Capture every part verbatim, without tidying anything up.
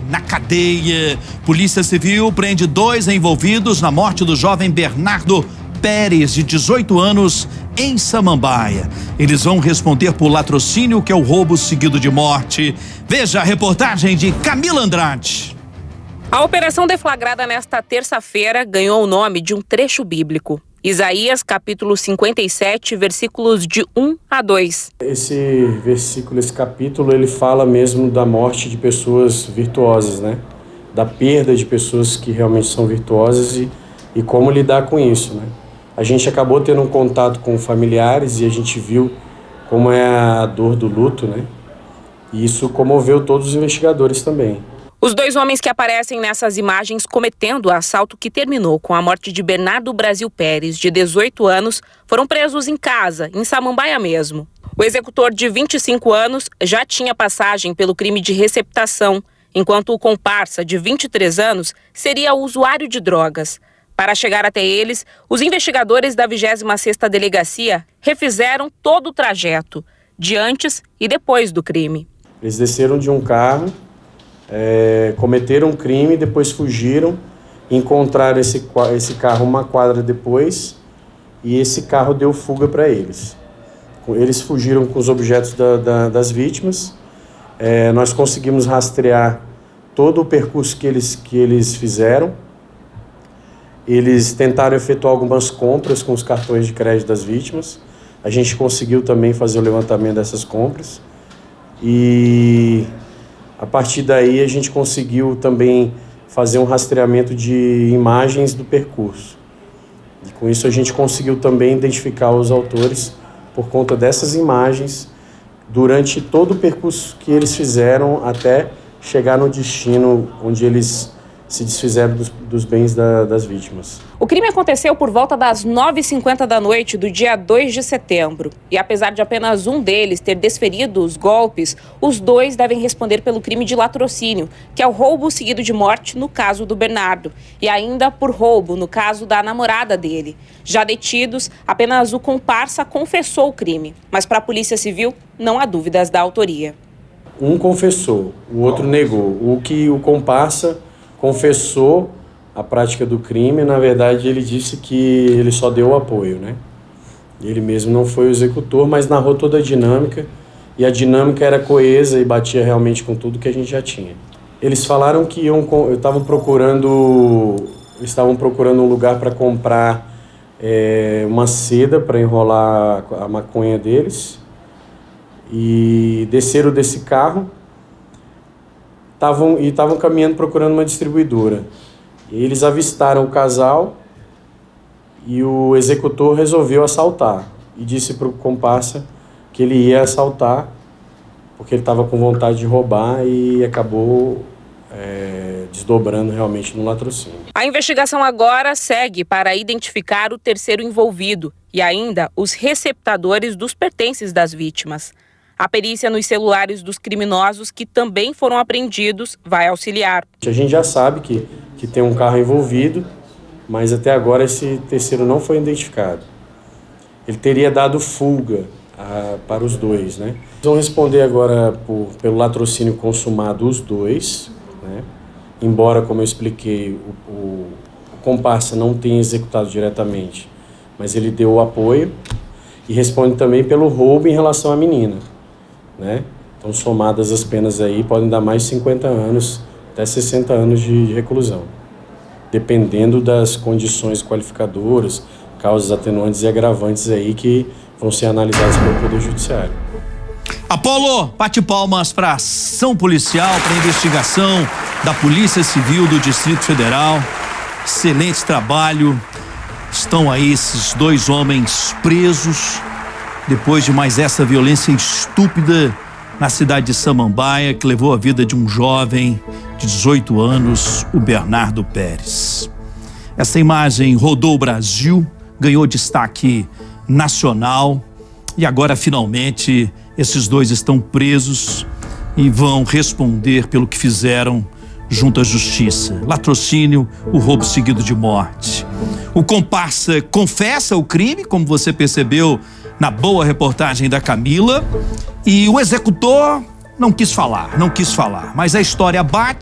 na cadeia. Polícia Civil prende dois envolvidos na morte do jovem Bernardo Pérez, de dezoito anos, em Samambaia. Eles vão responder por latrocínio, que é o roubo seguido de morte. Veja a reportagem de Camila Andrade. A operação deflagrada nesta terça-feira ganhou o nome de um trecho bíblico. Isaías, capítulo cinquenta e sete, versículos de um a dois. Esse versículo, esse capítulo, ele fala mesmo da morte de pessoas virtuosas, né? Da perda de pessoas que realmente são virtuosas e, e como lidar com isso, né? A gente acabou tendo um contato com familiares e a gente viu como é a dor do luto, né? E isso comoveu todos os investigadores também. Os dois homens que aparecem nessas imagens cometendo o assalto que terminou com a morte de Bernardo Brasil Pérez, de dezoito anos, foram presos em casa, em Samambaia mesmo. O executor, de vinte e cinco anos, já tinha passagem pelo crime de receptação, enquanto o comparsa, de vinte e três anos, seria usuário de drogas. Para chegar até eles, os investigadores da vigésima sexta Delegacia refizeram todo o trajeto, de antes e depois do crime. Eles desceram de um carro, é, cometeram um crime, depois fugiram, encontraram esse, esse carro uma quadra depois e esse carro deu fuga para eles. Eles fugiram com os objetos da, da, das vítimas. É, nós conseguimos rastrear todo o percurso que eles, que eles fizeram. Eles tentaram efetuar algumas compras com os cartões de crédito das vítimas. A gente conseguiu também fazer o levantamento dessas compras. E a partir daí a gente conseguiu também fazer um rastreamento de imagens do percurso. E com isso a gente conseguiu também identificar os autores por conta dessas imagens durante todo o percurso que eles fizeram até chegar no destino onde eles se desfizeram dos, dos bens da, das vítimas. O crime aconteceu por volta das nove e cinquenta da noite do dia dois de setembro. E apesar de apenas um deles ter desferido os golpes, os dois devem responder pelo crime de latrocínio, que é o roubo seguido de morte no caso do Bernardo, e ainda por roubo no caso da namorada dele. Já detidos, apenas o comparsa confessou o crime, mas para a Polícia Civil não há dúvidas da autoria. Um confessou, o outro negou. O que o comparsa confessou a prática do crime, na verdade ele disse que ele só deu o apoio, né? Ele mesmo não foi o executor, mas narrou toda a dinâmica, e a dinâmica era coesa e batia realmente com tudo que a gente já tinha. Eles falaram que iam, estavam procurando, estavam procurando um lugar para comprar é, uma seda para enrolar a maconha deles, e desceram desse carro. Tavam, e estavam caminhando procurando uma distribuidora. E eles avistaram o casal e o executor resolveu assaltar. E disse para o comparsa que ele ia assaltar porque ele estava com vontade de roubar e acabou é, desdobrando realmente no latrocínio. A investigação agora segue para identificar o terceiro envolvido e ainda os receptadores dos pertences das vítimas. A perícia nos celulares dos criminosos, que também foram apreendidos, vai auxiliar. A gente já sabe que, que tem um carro envolvido, mas até agora esse terceiro não foi identificado. Ele teria dado fuga ah, para os dois, né? Vão responder agora por, pelo latrocínio consumado os dois, né? Embora, como eu expliquei, o, o, o comparsa não tenha executado diretamente, mas ele deu o apoio, e responde também pelo roubo em relação à menina. Né? Então, somadas as penas aí, podem dar mais de cinquenta anos, até sessenta anos de, de reclusão, dependendo das condições qualificadoras, causas atenuantes e agravantes aí que vão ser analisadas pelo Poder Judiciário. Apolo, bate palmas para a ação policial, para a investigação da Polícia Civil do Distrito Federal. Excelente trabalho. Estão aí esses dois homens presos depois de mais essa violência estúpida na cidade de Samambaia, que levou a vida de um jovem de dezoito anos, o Bernardo Pérez. Essa imagem rodou o Brasil, ganhou destaque nacional e agora, finalmente, esses dois estão presos e vão responder pelo que fizeram junto à justiça. Latrocínio, o roubo seguido de morte. O comparsa confessa o crime, como você percebeu na boa reportagem da Camila, e o executor não quis falar, não quis falar, mas a história bate,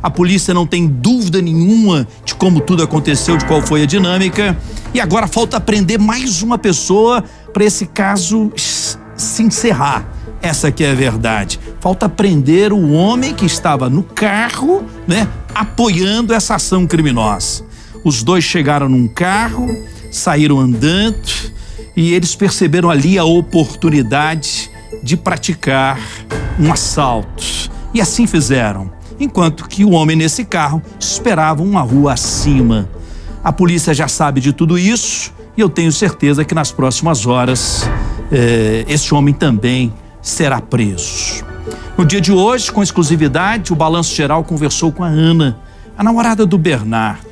A polícia não tem dúvida nenhuma de como tudo aconteceu, de qual foi a dinâmica. E agora falta prender mais uma pessoa para esse caso se encerrar. Essa aqui é a verdade. Falta prender o homem que estava no carro, né, apoiando essa ação criminosa. Os dois chegaram num carro, saíram andando e eles perceberam ali a oportunidade de praticar um assalto. E assim fizeram, enquanto que o homem nesse carro esperava uma rua acima. A polícia já sabe de tudo isso e eu tenho certeza que nas próximas horas eh, esse homem também será preso. No dia de hoje, com exclusividade, o Balanço Geral conversou com a Ana, a namorada do Bernardo.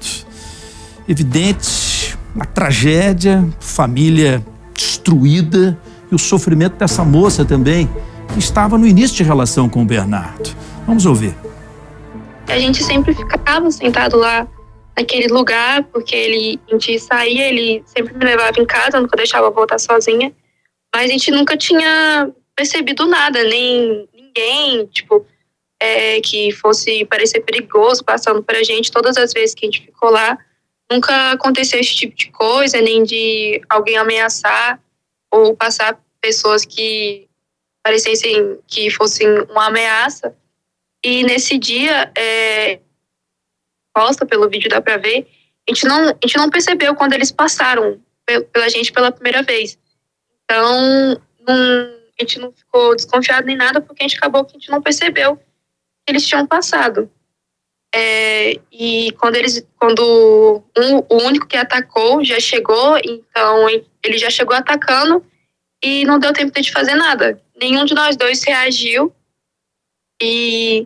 Evidente, a tragédia, família destruída e o sofrimento dessa moça também, que estava no início de relação com o Bernardo. Vamos ouvir. A gente sempre ficava sentado lá naquele lugar, porque ele, a gente saía, ele sempre me levava em casa, nunca deixava eu voltar sozinha, mas a gente nunca tinha percebido nada, nem ninguém, tipo, é, que fosse parecer perigoso passando pra gente. Todas as vezes que a gente ficou lá, nunca aconteceu esse tipo de coisa, nem de alguém ameaçar ou passar pessoas que parecessem que fossem uma ameaça. E nesse dia, é, posta pelo vídeo, dá pra ver, a gente não, a gente não percebeu quando eles passaram pela gente pela primeira vez. Então, não, a gente não ficou desconfiado nem nada, porque a gente acabou que a gente não percebeu que eles tinham passado. É, e quando eles, quando um, o único que atacou já chegou, então ele já chegou atacando e não deu tempo de fazer nada. Nenhum de nós dois reagiu e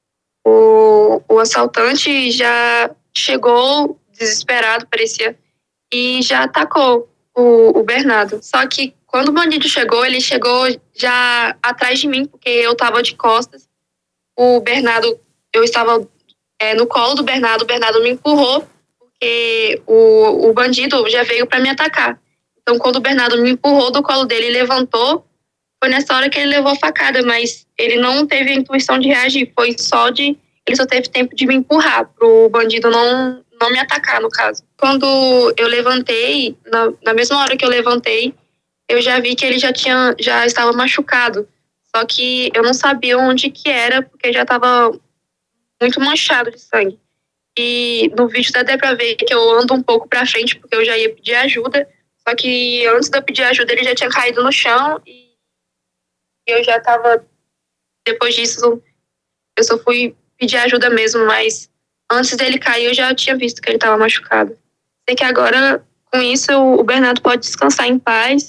o, o assaltante já chegou desesperado, parecia, e já atacou o, o Bernardo. Só que quando o bandido chegou, ele chegou já atrás de mim, porque eu estava de costas. O Bernardo, eu estava é, no colo do Bernardo, o Bernardo me empurrou, porque o, o bandido já veio para me atacar. Então, quando o Bernardo me empurrou do colo dele e levantou, foi nessa hora que ele levou a facada, mas ele não teve a intuição de reagir, foi só de... Ele só teve tempo de me empurrar, pro bandido não, não me atacar, no caso. Quando eu levantei, na, na mesma hora que eu levantei, eu já vi que ele já tinha, já estava machucado. Só que eu não sabia onde que era, porque já estava muito manchado de sangue. E no vídeo dá até pra ver que eu ando um pouco pra frente, porque eu já ia pedir ajuda. Só que antes de eu pedir ajuda, ele já tinha caído no chão e eu já estava... Depois disso, eu só fui pedir ajuda mesmo, mas antes dele cair, eu já tinha visto que ele estava machucado. Sei que agora, com isso, o Bernardo pode descansar em paz.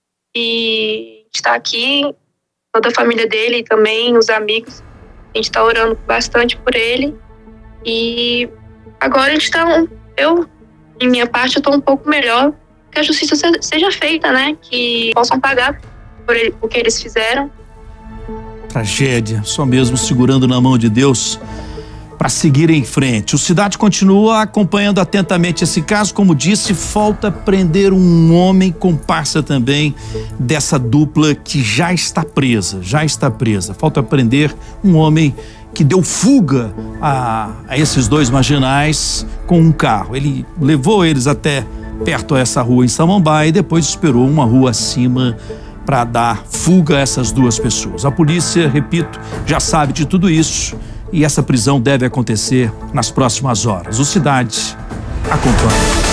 E a gente está aqui, toda a família dele também, os amigos. A gente está orando bastante por ele. E agora a gente está... Eu, em minha parte, eu estou um pouco melhor. Que a justiça seja feita, né? Que possam pagar por ele, o que eles fizeram. Tragédia, só mesmo segurando na mão de Deus para seguir em frente. O Cidade continua acompanhando atentamente esse caso. Como disse, falta prender um homem comparsa também dessa dupla que já está presa, já está presa. Falta prender um homem que deu fuga a, a esses dois marginais com um carro. Ele levou eles até perto a essa rua em Samambaia e depois esperou uma rua acima para dar fuga a essas duas pessoas. A polícia, repito, já sabe de tudo isso e essa prisão deve acontecer nas próximas horas. O Cidade acompanha.